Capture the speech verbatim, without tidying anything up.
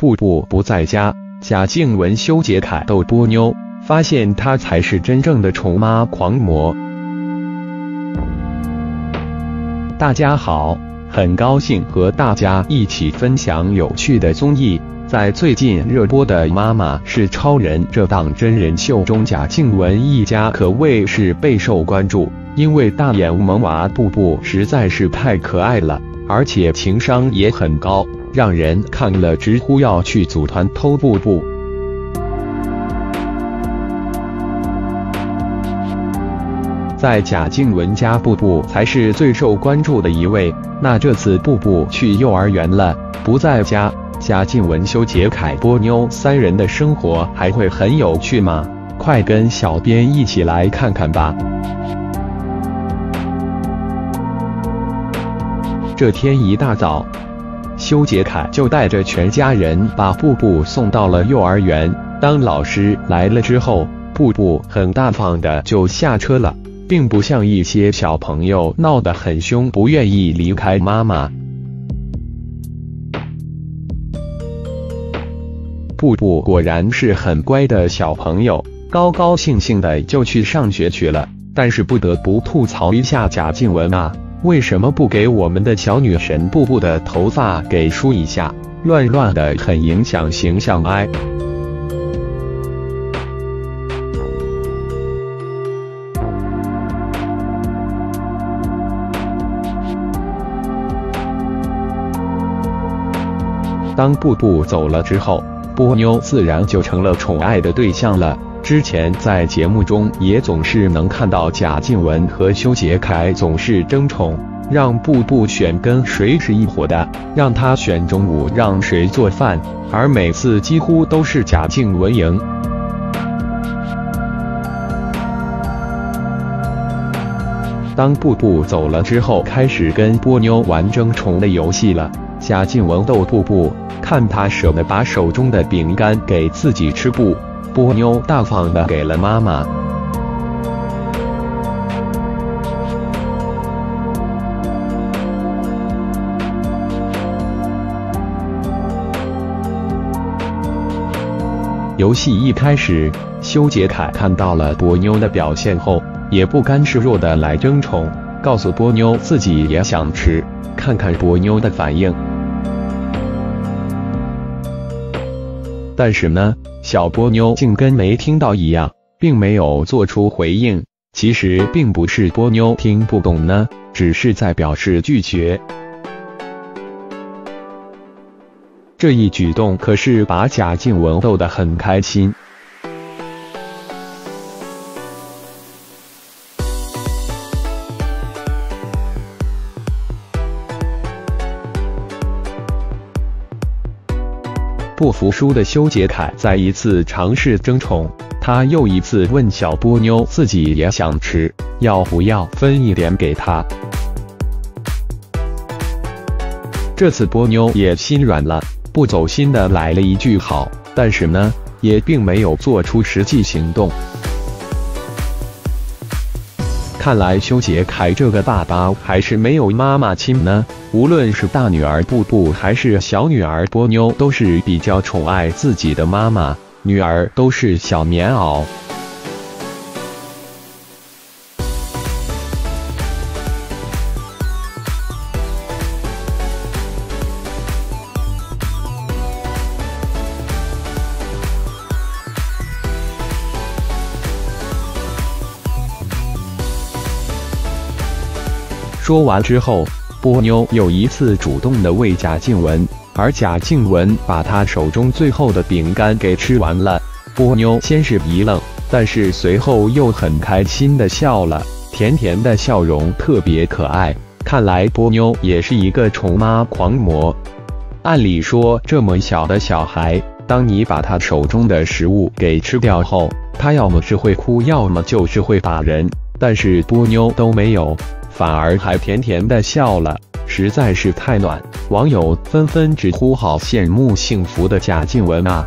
布布不在家，贾静雯、修杰楷逗波妞，发现她才是真正的宠妈狂魔。大家好，很高兴和大家一起分享有趣的综艺。在最近热播的《妈妈是超人》这档真人秀中，贾静雯一家可谓是备受关注，因为大眼萌娃布布实在是太可爱了，而且情商也很高，让人看了直呼要去组团偷布布。在贾静雯家，布布才是最受关注的一位。那这次布布去幼儿园了，不在家，贾静雯、修杰楷、波妞三人的生活还会很有趣吗？快跟小编一起来看看吧。这天一大早，修杰楷就带着全家人把布布送到了幼儿园。当老师来了之后，布布很大方的就下车了，并不像一些小朋友闹得很凶，不愿意离开妈妈。布布果然是很乖的小朋友，高高兴兴的就去上学去了。但是不得不吐槽一下贾静雯啊，为什么不给我们的小女神布布的头发给梳一下？乱乱的很影响形象哎。当布布走了之后，波妞自然就成了宠爱的对象了。之前在节目中也总是能看到贾静雯和修杰楷总是争宠，让布布选跟谁是一伙的，让他选中午让谁做饭，而每次几乎都是贾静雯赢。当布布走了之后，开始跟波妞玩争宠的游戏了。贾静雯逗布布，看他舍得把手中的饼干给自己吃不，波妞大方的给了妈妈。游戏一开始，修杰楷看到了波妞的表现后，也不甘示弱的来争宠，告诉波妞自己也想吃，看看波妞的反应。但是呢，小波妞竟跟没听到一样，并没有做出回应。其实并不是波妞听不懂呢，只是在表示拒绝。这一举动可是把贾静雯逗得很开心。不服输的修杰楷再一次尝试争宠，他又一次问小波妞自己也想吃，要不要分一点给他。这次波妞也心软了，不走心的来了一句好，但是呢，也并没有做出实际行动。看来修杰楷这个爸爸还是没有妈妈亲呢。无论是大女儿布布还是小女儿波妞，都是比较宠爱自己的妈妈，女儿都是小棉袄。说完之后，波妞又一次主动的喂贾静雯，而贾静雯把她手中最后的饼干给吃完了。波妞先是一愣，但是随后又很开心的笑了，甜甜的笑容特别可爱。看来波妞也是一个宠妈狂魔。按理说这么小的小孩，当你把他手中的食物给吃掉后，他要么是会哭，要么就是会打人，但是波妞都没有，反而还甜甜的笑了，实在是太暖，网友纷纷直呼好羡慕幸福的贾静雯啊。